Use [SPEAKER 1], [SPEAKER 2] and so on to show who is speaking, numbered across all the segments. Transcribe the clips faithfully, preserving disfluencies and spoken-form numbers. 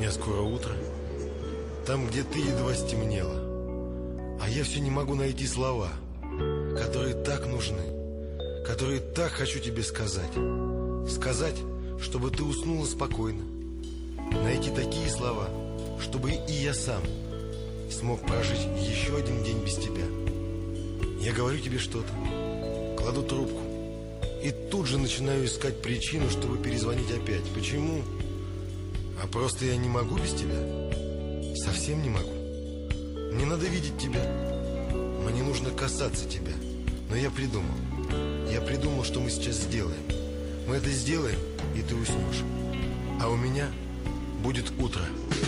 [SPEAKER 1] меня скоро утро, там, где ты едва стемнела, а я все не могу найти слова, которые так нужны, которые так хочу тебе сказать. Сказать, чтобы ты уснула спокойно. Найти такие слова, чтобы и я сам смог прожить еще один день без тебя. Я говорю тебе что-то, кладу трубку и тут же начинаю искать причину, чтобы перезвонить опять. Почему? А просто я не могу без тебя. Совсем не могу. Мне надо видеть тебя. Мне нужно касаться тебя. Но я придумал. Я придумал, что мы сейчас сделаем. Мы это сделаем, и ты уснешь. А у меня будет утро.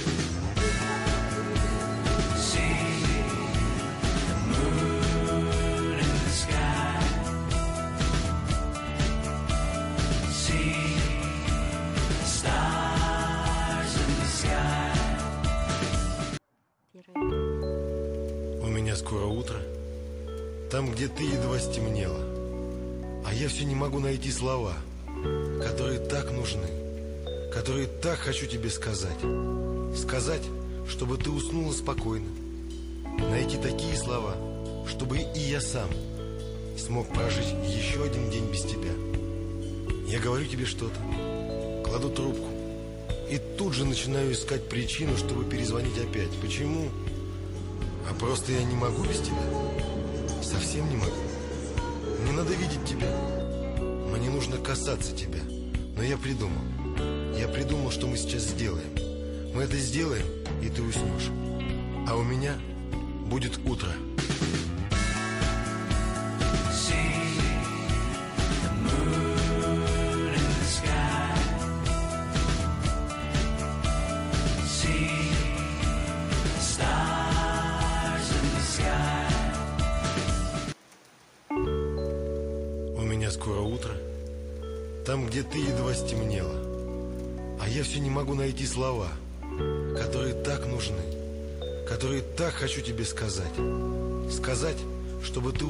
[SPEAKER 1] У меня скоро утро, там, где ты едва стемнела, а я все не могу найти слова, которые так нужны, которые так хочу тебе сказать. Сказать, чтобы ты уснула спокойно. Найти такие слова, чтобы и я сам смог прожить еще один день без тебя. Я говорю тебе что-то, кладу трубку и тут же начинаю искать причину, чтобы перезвонить опять. Почему? А просто я не могу без тебя. Совсем не могу. Мне надо видеть тебя. Мне нужно касаться тебя. Но я придумал. Я придумал, что мы сейчас сделаем. Мы это сделаем, и ты уснешь. А у меня будет утро. У меня скоро утро, там, где ты едва стемнела, а я все не могу найти слова, которые так нужны, которые так хочу тебе сказать. Сказать, чтобы ты